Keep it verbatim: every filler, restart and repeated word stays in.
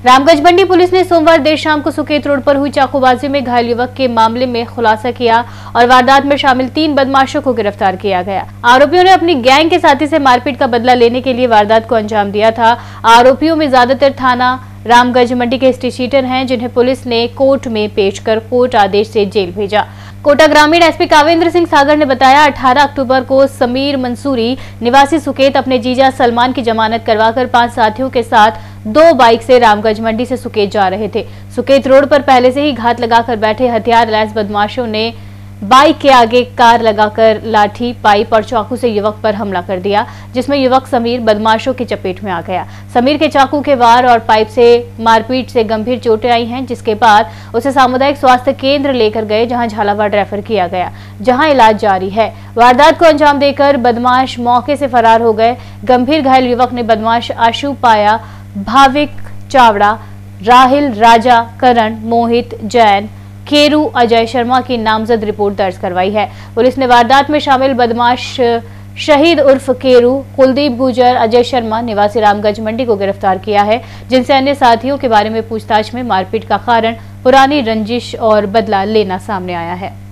रामगंज मंडी police ने सोमवार देर शाम को सुकेत रोड पर हुई चाकूबाजी में घायल युवक के मामले में खुलासा किया और वारदात में शामिल तीन बदमाशों को गिरफ्तार किया गया। आरोपियों ने अपनी गैंग के साथी से मारपीट का बदला लेने के लिए वारदात को अंजाम दिया था। आरोपियों में ज्यादातर थाना रामगंज मंडी के स्टेशीटर हैं, जिन्हें पुलिस ने कोर्ट में पेश कर कोर्ट आदेश से जेल भेजा। कोटा ग्रामीण एसपी कावेंद्र सिंह सागर ने बताया, अठारह अक्टूबर को समीर मंसूरी निवासी सुकेत अपने जीजा सलमान की जमानत करवाकर पांच साथियों के साथ दो बाइक से रामगंज मंडी से सुकेत जा रहे थे। सुकेत रोड पर पहले से ही घात लगाकर बैठे हथियार लैस बदमाशों ने बाइक के आगे कार लगाकर लाठी, पाइप और चाकू से युवक पर हमला कर दिया, जिसमें युवक समीर बदमाशों की चपेट में आ गया। समीर के चाकू के वार और पाइप से मारपीट से गंभीर चोटें आई हैं, जिसके बाद उसे सामुदायिक स्वास्थ्य केंद्र लेकर गए, जहां झालावाड़ रेफर किया गया, जहां इलाज जारी है। वारदात को अंजाम देकर बदमाश मौके से फरार हो गए। गंभीर घायल युवक ने बदमाश आशु पाया, भाविक चावड़ा, राहिल, राजा, करण, मोहित, जैन, केरू, अजय शर्मा की नामजद रिपोर्ट दर्ज करवाई है। पुलिस ने वारदात में शामिल बदमाश शहीद उर्फ केरू, कुलदीप गुजर, अजय शर्मा निवासी रामगंज मंडी को गिरफ्तार किया है, जिनसे अन्य साथियों के बारे में पूछताछ में मारपीट का कारण पुरानी रंजिश और बदला लेना सामने आया है।